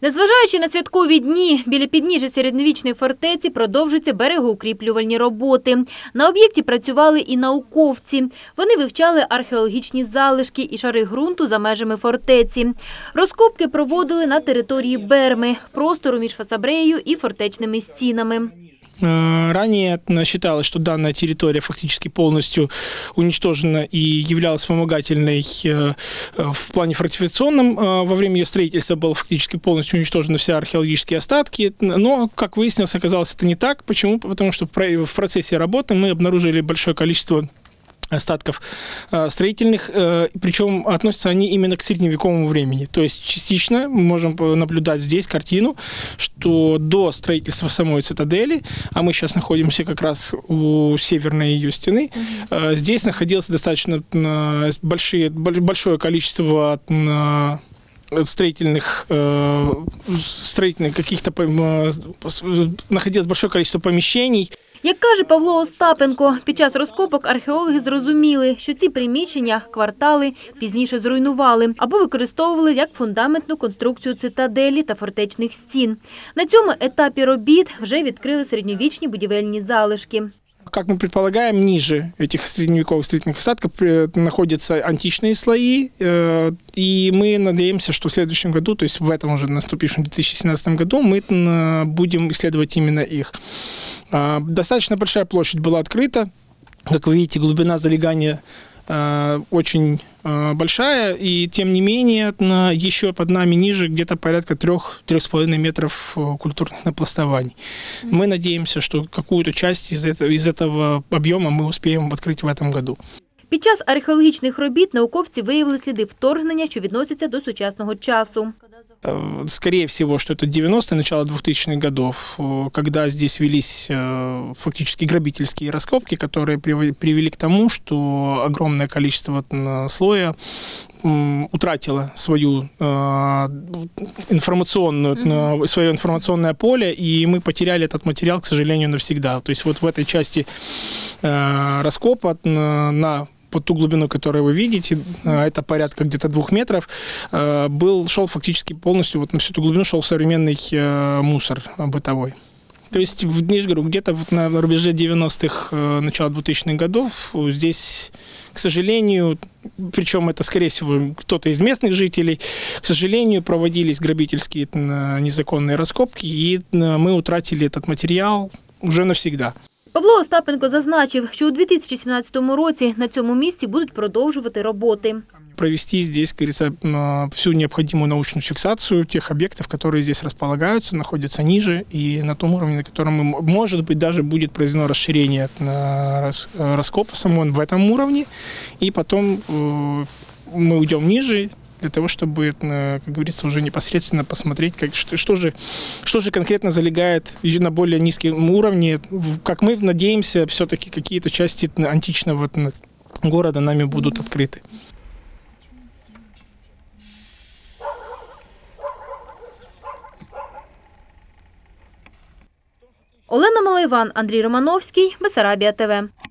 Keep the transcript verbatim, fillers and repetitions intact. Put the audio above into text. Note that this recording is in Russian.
Незважаючи на святкові дні, біля підніжжя середньовічної фортеці продовжуються берегоукріплювальні роботи. На об'єкті працювали і науковці. Вони вивчали археологічні залишки і шари ґрунту за межами фортеці. Розкопки проводили на території Берми, простору між Фасабреєю і фортечними стінами. Ранее считалось, что данная территория фактически полностью уничтожена и являлась вспомогательной в плане фортификационном. Во время ее строительства было фактически полностью уничтожены все археологические остатки. Но, как выяснилось, оказалось это не так. Почему? Потому что в процессе работы мы обнаружили большое количество остатков строительных, причем относятся они именно к средневековому времени. То есть частично мы можем наблюдать здесь картину, что до строительства самой цитадели, а мы сейчас находимся как раз у северной ее стены, mm-hmm. здесь находилось достаточно большие, большое количество строительных, строительных каких-то, находилось большое количество помещений. Як каже Павло Остапенко, під час розкопок археологи зрозуміли, що ці приміщення, квартали пізніше зруйнували або використовували як фундаментну конструкцію цитаделі та фортечних стін. На цьому етапі робіт вже відкрили середньовічні будівельні залишки. Как мы предполагаем, ниже этих средневековых строительных остатков находятся античные слои, и мы надеемся, что в следующем году, то есть в этом уже наступившем две тысячи семнадцатом году, мы будем исследовать именно их. Достаточно большая площадь была открыта. Как вы видите, глубина залегания очень большая, и тем не менее еще под нами ниже где-то порядка трех-трех с половиной метров культурных напластований. Мы надеемся, что какую-то часть из этого, из этого объема мы успеем открыть в этом году. Під час археологічних робіт науковці виявили сліди вторгнення, що відносяться до сучасного часу. Скорее всего, что это девяностые, начало двухтысячных годов, когда здесь велись фактически грабительские раскопки, которые привели к тому, что огромное количество слоя утратило свою информационную, mm-hmm. свое информационное поле, и мы потеряли этот материал, к сожалению, навсегда. То есть вот в этой части раскопа на под ту глубину, которую вы видите, это порядка где-то двух метров, был, шел фактически полностью, вот на всю эту глубину шел современный мусор бытовой. То есть, где-то вот на рубеже девяностых, начала двухтысячных годов здесь, к сожалению, причем это, скорее всего, кто-то из местных жителей, к сожалению, проводились грабительские незаконные раскопки, и мы утратили этот материал уже навсегда. Павло Остапенко зазначив, що у дві тисячі сімнадцятому році на цьому місці будуть продовжувати роботи. Провести здесь, как говорится, всю необходимую научную фиксацию тех объектов, которые здесь располагаются, находятся ниже и на том уровне, на котором, может быть, даже будет произведено расширение раскопа самого в этом уровне, и потом мы уйдем ниже, для того, чтобы, как говорится, уже непосредственно посмотреть, как, что, что, же, что же конкретно залегает на более низком уровне. Как мы надеемся, все-таки какие-то части античного города нами будут открыты. Олена Малайван, Андрій Романовський, Бессарабія ТВ.